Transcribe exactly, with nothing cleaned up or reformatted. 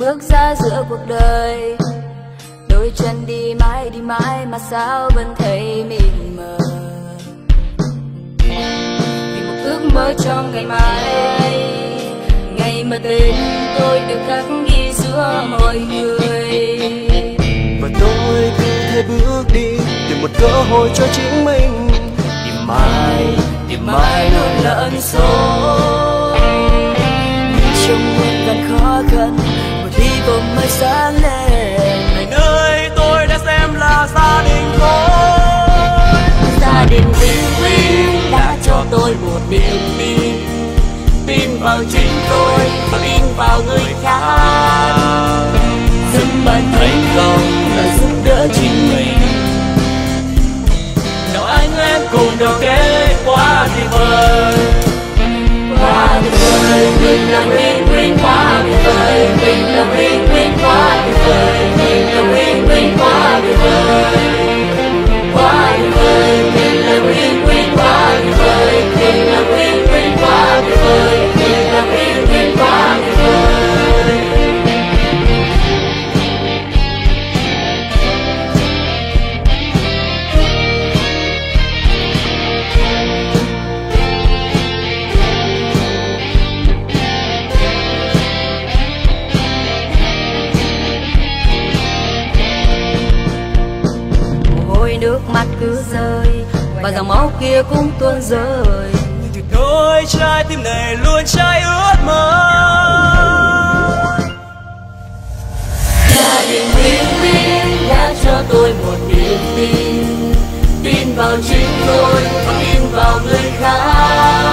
bước ra giữa cuộc đời. Đôi chân đi mãi đi mãi mà sao vẫn thấy mịt mờ, vì một ước mơ trong ngày mai, ngày mà tên tôi được khắc ghi giữa mọi người. Và tôi cứ thế bước đi, tìm một cơ hội cho chính mình. Tìm mãi, tìm mãi luôn là ẩn số. Trong muôn vàn khó khăn, một hy vọng mới sáng lên. Này nơi tôi đã xem là gia đình tôi. Gia đình Win Win đã cho tôi một niềm tin, tin vào chính tôi và tin vào người khác. Giúp bạn thành công là giúp đỡ chính mình. Nào anh em cùng đầu kết quá tuyệt vời, Quá tuyệt vời, mình là Win Win quá tuyệt vời. Mình là Win Win quá tuyệt vời. Mình là Win Win quá tuyệt vời. Quá tuyệt vời, mình là Win Win quá tuyệt vời. Mình là Win Win quá tuyệt vời. Mình là Win Win quá tuyệt vời. Nước mắt cứ rơi và dòng máu kia cũng tuôn rơi, nhưng tuyệt đối trái tim này luôn cháy ước mơ. Gia đình Win Win đã cho tôi một niềm tin, tin vào chính tôi và tin vào người khác.